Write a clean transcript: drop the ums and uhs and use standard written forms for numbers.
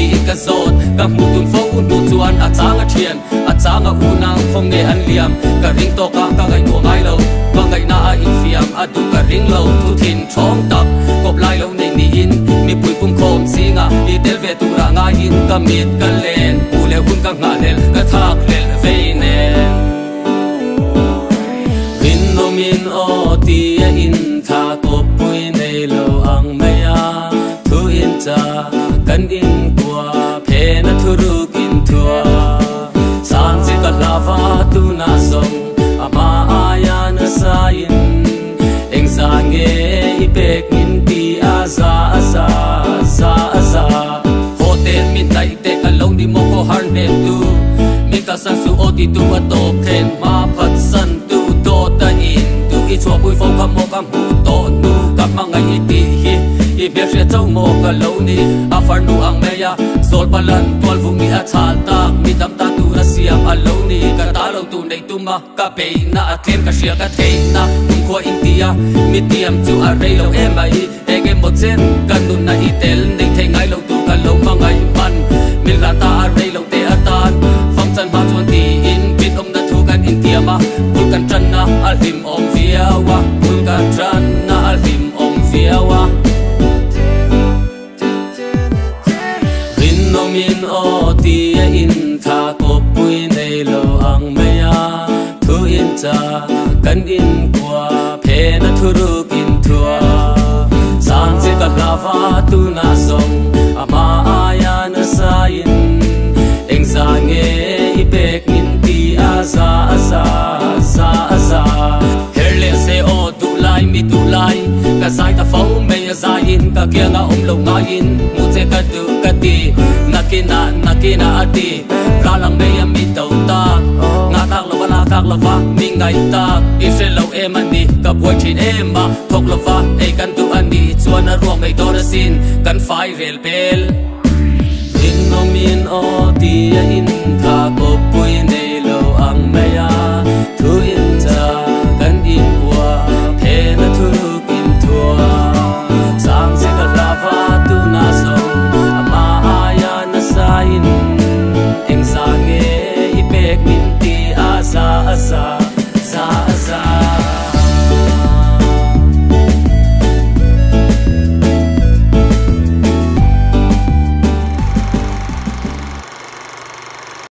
ka zot ka mu tun fo un tu chuan a changa thian a changa unang khong nge an liam ka ring to ka ngai ko ngai lo ba ngai na a in fiam a du ka ring lo tu thin thong tak kop lai lo nei ni in mi pui pum khom singa i tel ve tu ra nga in ka mit ka len u le hun ka nga lel ka thak lel ve nen in no min o ti in tha kop pui nei lo ang maya thu in cha kan in kwa phe na thu ru kin thua san si ka lava tu na song ama aya na sa in eng sa nge i pek min ti aza aza aza aza hotel min tai te ka long di mo ko har ne tu mi ka san su o ti tu a to khen ma phat san tu to ta in tu i chua pui fo ka mo ka mu to tu ka ma ngai i ti hi i be re chau mo ka lo ni a far nu ang me ya sol balan tol vu mi a chal tak mi dam ta tu ra siam a lo ni ka ta lo tu nei tu ma ka pe na a tlem ka sia ka thei na kum kho india mi tiam chu a rei lo em ai e ge mo chen kan nu na i tel nei thei ngai lo tu ka lo ma ngai pan mi la ta a rei lo te a tan phong chan ma chuan ti in bit om na thu kan india ma pul kan tran na al him om via wa pul kan tran na al him om via wa min o ti in tha ko pui nei lo ang maya thu in cha kan in kwa phe na thu ru kin thua san se ka lava tu na song ama aya na sa in eng sa nge i pek min ti aza aza aza aza herle se o tu lai mi tu lai ka sai ta fo me ya za in ka kya nga lo nga in mu che ka tu ka ti nakina ati ralang me ya mi tau ta nga tak lo wala tak lo va mi ngai tak i se lo em ani ka boy thin em ma thok lo va ei kan tu ani chuan a ruang ei tor sin kan fai rel bel in no min o ti in tha ko pui nei lo ang me ya thu